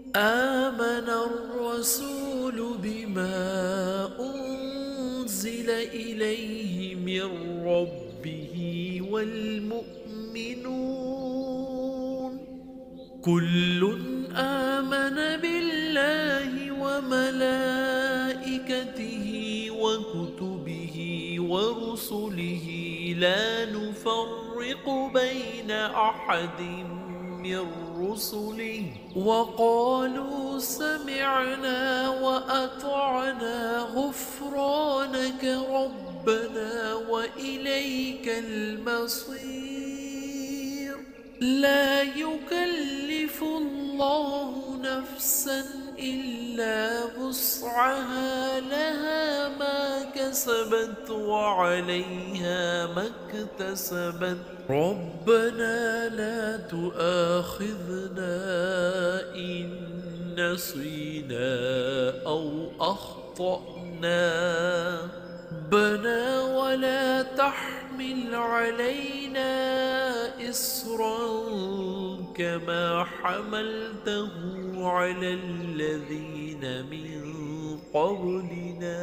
آمن الرسول بما أنزل إليه من ربه والمؤمنون كل آمن بالله وملائكته وكتبه ورسله لا نفرق بين أحد من رسله وقالوا سمعنا وأطعنا غفرانك ربنا وإليك المصير لا يكلف الله نفسا إلا وسعها لها ما كسبت وعليها ما اكتسبت ربنا لا تؤاخذنا إن نسينا أو أخطأنا ربنا ولا تحمل علينا إصرا كما حملته على الذين من قبلنا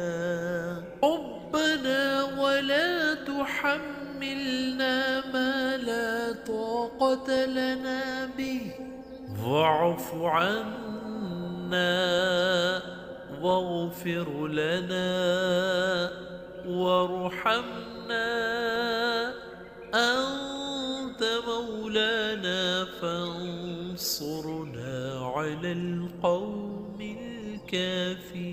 ربنا ولا تحملنا ما لا طاقة لنا به واعف عنا واغفر لنا وارحمنا أنت مولانا فانصرنا على القوم الكافرين.